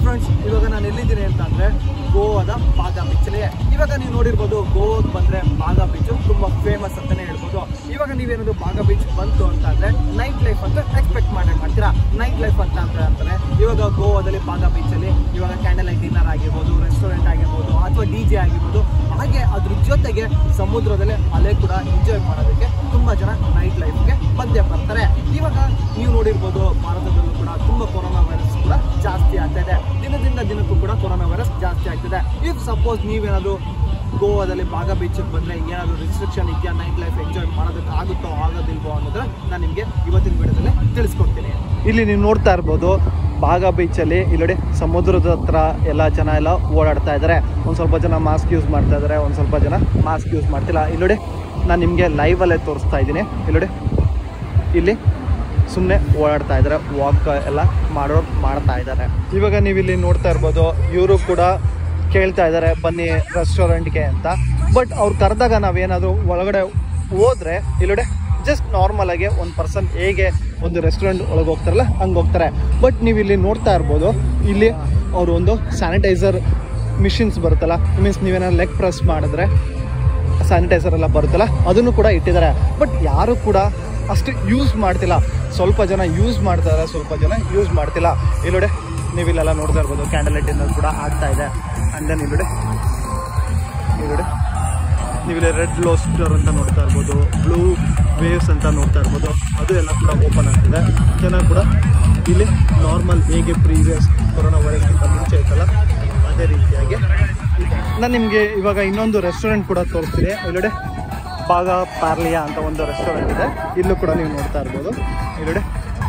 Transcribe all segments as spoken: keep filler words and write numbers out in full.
Friends, ಇವಾಗ ನಾನು ಎಲ್ಲಿದ್ದೀನಿ ಅಂತ ಅಂದರೆ ಗೋವಾದ ಬಾಗಾ ಬೀಚಲ್ಲಿ. ಇವಾಗ ನೀವು ನೋಡಿರ್ಬೋದು, ಗೋವಾಗೆ ಬಂದರೆ ಬಾಗಾ ಬೀಚು ತುಂಬ ಫೇಮಸ್ ಅಂತಲೇ ಹೇಳ್ಬೋದು. ಇವಾಗ ನೀವೇನಾದ್ರು ಬಾಗಾ ಬೀಚ್ ಬಂತು ಅಂತ ಅಂದರೆ ನೈಟ್ ಲೈಫ್ ಅಂತ ಎಕ್ಸ್ಪೆಕ್ಟ್ ಮಾಡಿ ಮಾಡ್ತೀರಾ. ನೈಟ್ ಲೈಫ್ ಅಂತ ಅಂದರೆ ಅಂತಾರೆ ಇವಾಗ ಗೋವಾದಲ್ಲಿ ಬಾಗಾ ಬೀಚಲ್ಲಿ ಇವಾಗ ಕ್ಯಾಂಡಲ್ ಲೈಟ್ ಡಿನ್ನರ್ ಆಗಿರ್ಬೋದು, ರೆಸ್ಟೋರೆಂಟ್ ಆಗಿರ್ಬೋದು, ಅಥವಾ ಡಿ ಜೆ ಆಗಿರ್ಬೋದು. ಹಾಗೆ ಅದ್ರ ಜೊತೆಗೆ ಸಮುದ್ರದಲ್ಲಿ ಅಲೆ ಕೂಡ ಎಂಜಾಯ್ ಮಾಡೋದಕ್ಕೆ ತುಂಬ ಜನ ನೈಟ್ ಲೈಫ್ಗೆ ಬಂದೇ ಬರ್ತಾರೆ. ಇವಾಗ ನೀವು ನೋಡಿರ್ಬೋದು, ಭಾರತದಲ್ಲೂ ಕೂಡ ತುಂಬ ಕೊರೋನಾ ವೈರಸ್ ಕೂಡ ಜಾಸ್ತಿ ಆಗ್ತಾ ಇದೆ. ದಿನದಿಂದ ದಿನಕ್ಕೂ ಕೂಡ ಕೊರೋನಾ ವೈರಸ್ ಜಾಸ್ತಿ ಆಗ್ತಿದೆ. ಇಫ್ ಸಪೋಸ್ ನೀವೇನಾದರೂ ಗೋವಾದಲ್ಲಿ ಬಾಗಾ ಬೀಚಿಗೆ ಬಂದರೆ ಏನಾದರೂ ರಿಸ್ಟ್ರಿಕ್ಷನ್ ಇದೆಯಾ, ನೈಟ್ ಲೈಫ್ ಎಂಜಾಯ್ ಮಾಡೋದಕ್ಕೆ ಆಗುತ್ತೋ ಆಗೋದಿಲ್ವೋ ಅನ್ನೋದ್ರ ನಾನು ನಿಮಗೆ ಇವತ್ತಿನ ವಿಡಿಯೋದಲ್ಲಿ ತಿಳಿಸ್ಕೊಡ್ತೀನಿ. ಇಲ್ಲಿ ನೀವು ನೋಡ್ತಾ ಇರ್ಬೋದು, ಬಾಗಾ ಬೀಚಲ್ಲಿ ಇಲ್ಲಡೆ ಸಮುದ್ರದ ಹತ್ರ ಎಲ್ಲ ಜನ ಎಲ್ಲ ಓಡಾಡ್ತಾ ಇದ್ದಾರೆ. ಒಂದು ಸ್ವಲ್ಪ ಜನ ಮಾಸ್ಕ್ ಯೂಸ್ ಮಾಡ್ತಾ ಇದ್ದಾರೆ, ಒಂದು ಸ್ವಲ್ಪ ಜನ ಮಾಸ್ಕ್ ಯೂಸ್ ಮಾಡ್ತಿಲ್ಲ. ಇಲ್ಲಡೆ ನಾನು ನಿಮಗೆ ಲೈವಲ್ಲೇ ತೋರಿಸ್ತಾ ಇದ್ದೀನಿ. ಇಲ್ಲಡೆ ಇಲ್ಲಿ ಸುಮ್ಮನೆ ಓಡಾಡ್ತಾ ಇದ್ದಾರೆ, ವಾಕ್ ಎಲ್ಲ ಮಾಡೋರು ಮಾಡ್ತಾ ಇದ್ದಾರೆ. ಇವಾಗ ನೀವು ಇಲ್ಲಿ ನೋಡ್ತಾ ಇರ್ಬೋದು, ಇವರು ಕೂಡ ಕೇಳ್ತಾ ಇದ್ದಾರೆ ಬನ್ನಿ ರೆಸ್ಟೋರೆಂಟ್ಗೆ ಅಂತ. ಬಟ್ ಅವ್ರು ಕರೆದಾಗ ನಾವೇನಾದರೂ ಒಳಗಡೆ ಹೋದರೆ ಇಲ್ಲಡೆ ಜಸ್ಟ್ ನಾರ್ಮಲ್ ಆಗಿ ಒಂದು ಪರ್ಸನ್ ಹೇಗೆ ಒಂದು ರೆಸ್ಟೋರೆಂಟ್ ಒಳಗೆ ಹೋಗ್ತಾರಲ್ಲ ಹಂಗೆ ಹೋಗ್ತಾರೆ. ಬಟ್ ನೀವು ಇಲ್ಲಿ ನೋಡ್ತಾ ಇರ್ಬೋದು, ಇಲ್ಲಿ ಅವರು ಒಂದು ಸ್ಯಾನಿಟೈಸರ್ ಮಿಷಿನ್ಸ್ ಬರುತ್ತಲ್ಲ, ಮೀನ್ಸ್ ನೀವೇನಾದ್ರು ಲೆಗ್ ಪ್ರೆಸ್ ಮಾಡಿದ್ರೆ ಸ್ಯಾನಿಟೈಸರ್ ಎಲ್ಲ ಬರುತ್ತಲ್ಲ, ಅದನ್ನು ಕೂಡ ಇಟ್ಟಿದ್ದಾರೆ. ಬಟ್ ಯಾರು ಕೂಡ ಅಷ್ಟು ಯೂಸ್ ಮಾಡ್ತಿಲ್ಲ. ಸ್ವಲ್ಪ ಜನ ಯೂಸ್ ಮಾಡ್ತಾರೆ, ಸ್ವಲ್ಪ ಜನ ಯೂಸ್ ಮಾಡ್ತಿಲ್ಲ. ಇಲ್ಲೋಡೆ ನೀವಿಲ್ಲೆಲ್ಲ ನೋಡ್ತಾ ಇರ್ಬೋದು, ಕ್ಯಾಂಡಲ್ ಲೈಟ್ ಡಿನ್ನರ್ ಕೂಡ ಆಗ್ತಾ ಇದೆ. ಆ್ಯಂಡ್ ದೆನ್ ಇಲ್ಲೋಡೆ ಇಲ್ಲೋಡೆ ನೀವಿಲ್ಲಿ ರೆಡ್ ಲೋಸ್ಟರ್ ಅಂತ ನೋಡ್ತಾ ಇರ್ಬೋದು, ಬ್ಲೂ ವೇವ್ಸ್ ಅಂತ ನೋಡ್ತಾ ಇರ್ಬೋದು, ಅದು ಎಲ್ಲ ಕೂಡ ಓಪನ್ ಆಗ್ತಿದೆ. ಜನ ಕೂಡ ಇಲ್ಲಿ ನಾರ್ಮಲ್ ಹೇಗೆ ಪ್ರೀವಿಯಸ್ ಕೊರೋನಾ ವೈರಸ್ಗಿಂತ ಮುಂಚೆ ಇತ್ತಲ್ಲ ಅದೇ ರೀತಿಯಾಗಿ. ನಾನು ನಿಮಗೆ ಇವಾಗ ಇನ್ನೊಂದು ರೆಸ್ಟೋರೆಂಟ್ ಕೂಡ ತೋರಿಸ್ತೀನಿ. ಇಲ್ಲೋಡೆ ಬಾಗಾ ಪಾರ್ಲಿಯಾ ಅಂತ ಒಂದು ರೆಸ್ಟೋರೆಂಟ್ ಇದೆ. ಇಲ್ಲೂ ಕೂಡ ನೀವು ನೋಡ್ತಾ ಇರ್ಬೋದು, ಇಲ್ಲೋಡೆ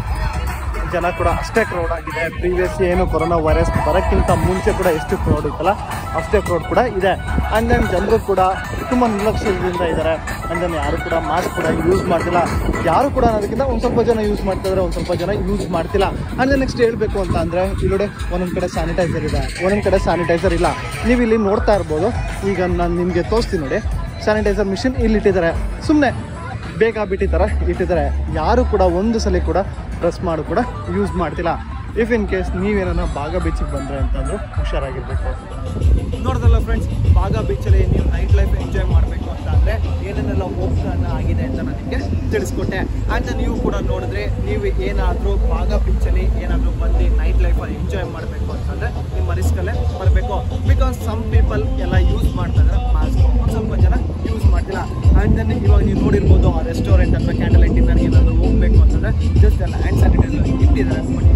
ಜನ ಕೂಡ ಅಷ್ಟೇ ಕ್ರೌಡ್ ಆಗಿದೆ. ಪ್ರೀವಿಯಸ್ ಏನು ಕೊರೋನಾ ವೈರಸ್ ಬರೋಕ್ಕಿಂತ ಮುಂಚೆ ಕೂಡ ಎಷ್ಟು ಕ್ರೌಡ್ ಇತ್ತಲ್ಲ ಅಷ್ಟೇ ಕ್ರೌಡ್ ಕೂಡ ಇದೆ. ಆ್ಯಂಡ್ ದೆನ್ ಜನರು ಕೂಡ ತುಂಬ ನಿರ್ಲಕ್ಷ್ಯದಿಂದ ಇದ್ದಾರೆ. ಆ್ಯಂಡ್ ದೆನ್ ಯಾರು ಕೂಡ ಮಾಸ್ಕ್ ಕೂಡ ಯೂಸ್ ಮಾಡ್ತಿಲ್ಲ. ಯಾರು ಕೂಡ ಅದಕ್ಕಿಂತ ಒಂದು ಸ್ವಲ್ಪ ಜನ ಯೂಸ್ ಮಾಡ್ತಿದ್ದಾರೆ, ಒಂದು ಸ್ವಲ್ಪ ಜನ ಯೂಸ್ ಮಾಡ್ತಿಲ್ಲ. ಆ್ಯಂಡ್ ದೆನ್ ನೆಕ್ಸ್ಟ್ ಹೇಳಬೇಕು ಅಂತ ಅಂದರೆ ಇಲ್ಲೋಡೆ ಒಂದೊಂದು ಕಡೆ ಸ್ಯಾನಿಟೈಸರ್ ಇದೆ, ಒಂದೊಂದು ಕಡೆ ಸ್ಯಾನಿಟೈಸರ್ ಇಲ್ಲ. ನೀವು ಇಲ್ಲಿ ನೋಡ್ತಾ ಇರ್ಬೋದು, ಈಗ ನಾನು ನಿಮಗೆ ತೋರಿಸ್ತೀನಿ ನೋಡಿ, ಸ್ಯಾನಿಟೈಸರ್ ಮಿಷಿನ್ ಇಲ್ಲಿ ಇಟ್ಟಿದ್ದಾರೆ. ಸುಮ್ಮನೆ ಬೇಕಾಬಿಟ್ಟಿ ಥರ ಇಟ್ಟಿದ್ದಾರೆ. ಯಾರು ಕೂಡ ಒಂದು ಸಲ ಕೂಡ ಪ್ರೆಸ್ ಮಾಡು ಕೂಡ ಯೂಸ್ ಮಾಡ್ತಿಲ್ಲ. ಇಫ್ ಇನ್ ಕೇಸ್ ನೀವೇನ ಬಾಗಾ ಬೀಚಿಗೆ ಬಂದರೆ ಅಂತಂದರೂ ಹುಷಾರಾಗಿರ್ಬೇಕು. ನೋಡಿದ್ರಲ್ಲ ಫ್ರೆಂಡ್ಸ್, ಬಾಗಾ ಬೀಚಲ್ಲಿ ನೀವು ನೈಟ್ ಲೈಫ್ ಎಂಜಾಯ್ ಮಾಡಬೇಕು ಅಂತ ಅಂದರೆ ಏನೇನೆಲ್ಲ ಓಪನ್ ಆಗಿದೆ ಅಂತ ನಾನು ನಿಮಗೆ ತಿಳಿಸ್ಕೊಟ್ಟೆ. ಆ್ಯಂಡ್ ನೀವು ಕೂಡ ನೋಡಿದ್ರೆ, ನೀವು ಏನಾದರೂ ಬಾಗಾ ಬೀಚಲ್ಲಿ ಏನಾದರೂ ಬಂದು ನೈಟ್ ಲೈಫಲ್ಲಿ ಎಂಜಾಯ್ ಮಾಡಬೇಕು ಅಂತಂದರೆ ನಿಮ್ಮ ರಿಸ್ಕಲ್ಲೇ ಬರಬೇಕು. ಬಿಕಾಸ್ ಸಮ್ ಪೀಪಲ್ ಎಲ್ಲ ಯೂಸ್ ಮಾಡ್ತಾ ಇದ್ದಾರೆ ಮಾಸ್ಕ್, ಒಂದು ಸ್ವಲ್ಪ ಜನ ಯೂಸ್ ಮಾಡ್ತಿಲ್ಲ. ಆ್ಯಂಡ್ ದೆನ್ ಇವಾಗ ನೀವು ನೋಡಿರ್ಬೋದು, ಆ ರೆಸ್ಟೋರೆಂಟ್ ಅಥವಾ ಕ್ಯಾಂಡಲ್ ಲೈಟ್ ಡಿನ್ನರ್ಗೆ ಏನಾದರೂ ಹೋಗಬೇಕು ಅಂತಂದರೆ ಜಸ್ಟ್ ಎಲ್ಲ ಹ್ಯಾಂಡ್ ಸ್ಯಾನಿಟೈಸರ್ ಇಟ್ಟಿದ್ದಾರೆ.